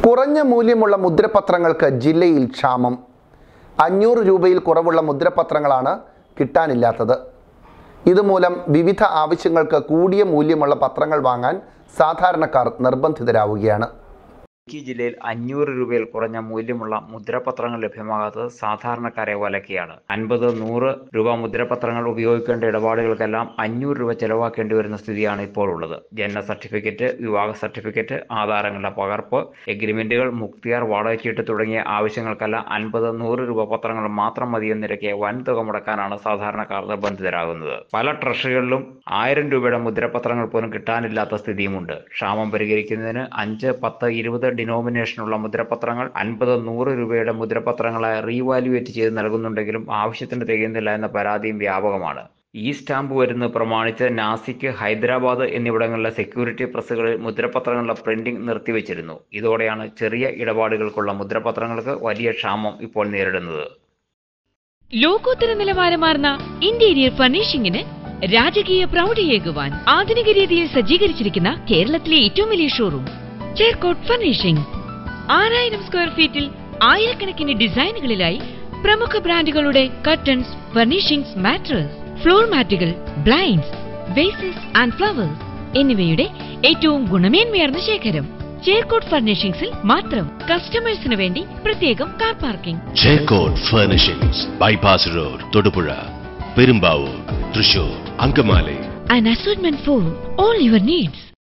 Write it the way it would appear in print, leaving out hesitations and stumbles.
കുറഞ്ഞ മൂല്യമുള്ള മുദ്രപത്രങ്ങൾക്ക് ജില്ലയിൽ ക്ഷാമം. 500 രൂപയിൽ കുറവുള്ള മുദ്രപത്രങ്ങളാണ് കിട്ടാനില്ലാത്തത്. ഇതുമൂലം വിവിധ ആവശ്യങ്ങൾക്ക് കൂടിയ മൂല്യമുള്ള പത്രങ്ങൾ വാങ്ങാൻ സാധാരണക്കാർ നിർബന്ധിതരാവുകയാണ്. ഇടുക്കി ജില്ലയിൽ 500 രൂപയിൽ കുറഞ്ഞ മൂല്യമുള്ള മുദ്രപത്രങ്ങൾ ലഭ്യമാകാത്തത് സാധാരണക്കാരെ വലയ്ക്കുകയാണ്. 50-100 രൂപ മുദ്രപത്രങ്ങൾ ഉപയോഗിക്കേണ്ട ഇടപാടുകൾക്കെല്ലാം 500 രൂപ ചെലവാക്കേണ്ടി വരുന്ന സ്ഥിതിയാണ് ഇപ്പോൾ ഉള്ളത്. ജനന സർട്ടിഫിക്കറ്റ്, വിവാഹ സർട്ടിഫിക്കറ്റ്, ആധാരങ്ങളുടെ പകർപ്പ്, എഗ്രിമെന്റുകൾ, മുക്തിയാർ, വാടകച്ചീട്ട് തുടങ്ങിയ ആവശ്യങ്ങൾക്കെല്ലാം 50-100 രൂപ പത്രങ്ങൾ മാത്രം മതിയെന്ന നിരക്ക് വൻതുക മുടക്കാനാണ് സാധാരണക്കാർ നിർബന്ധിതരാകുന്നത്. പല ട്രഷറികളിലും 1000 രൂപയുടെ മുദ്രപത്രങ്ങൾ പോലും കിട്ടാനില്ലാത്ത സ്ഥിതിയുമുണ്ട്. ക്ഷാമം പരിഹരിക്കുന്നതിന് 5, 10, 20 ഡിനോമിനേഷനുള്ള മുദ്രപത്രങ്ങൾ 50-100 രൂപയുടെ മുദ്രപത്രങ്ങളായി റീവാലുവേറ്റ് ചെയ്ത് നൽകുന്നുണ്ടെങ്കിലും ആവശ്യത്തിന് തികയുന്നില്ല എന്ന പരാതിയും വ്യാപകമാണ്. ഈ സ്റ്റാമ്പ് വരുന്നത് പ്രമാണിച്ച് നാസിക്, ഹൈദരാബാദ് എന്നിവിടങ്ങളിലെ സെക്യൂരിറ്റി പ്രസ്സുകളിൽ മുദ്രപത്രങ്ങളുടെ പ്രിന്റിംഗ് നിർത്തിവെച്ചിരുന്നു. ഇതോടെയാണ് ചെറിയ ഇടപാടുകൾക്കുള്ള മുദ്രപത്രങ്ങൾക്ക് വലിയ ക്ഷാമം ഇപ്പോൾ നേരിടുന്നത്. ലോകോത്തര നിലവാരമാർന്ന ഇന്റീരിയർ ഫർണിഷിംഗിന് രാജകീയ പ്രൗഢിയേകുവാൻ ആധുനിക രീതിയിൽ സജ്ജീകരിച്ചിരിക്കുന്ന കേരളത്തിലെ ഏറ്റവും വലിയ ഷോറൂം ചേർക്കോട്ട് ഫർണിഷിംഗ്. 6000 സ്ക്വയർ ഫീറ്റിൽ ആയിരക്കണക്കിന് ഡിസൈനുകളിലായി പ്രമുഖ ബ്രാൻഡുകളുടെ കർട്ടൻസ്, ഫർണിഷിംഗ്സ്, മാട്രസ്, ഫ്ലോർ മാറ്റുകൾ, ബ്ലൈൻഡ്സ്, വേസസ് ആൻഡ് ഫ്ലവേഴ്സ് എന്നിവയുടെ ഏറ്റവും ഗുണമേന്മയാർന്ന ശേഖരം ചേർക്കോട്ട് ഫർണിഷിംഗ്സിൽ മാത്രം. കസ്റ്റമേഴ്സിന് വേണ്ടി പ്രത്യേകം car parking. Cherkottu furnishings, bypass road, Thodupuzha, Perumbavoor, Thrissur, Angamaly. An assortment for all your needs.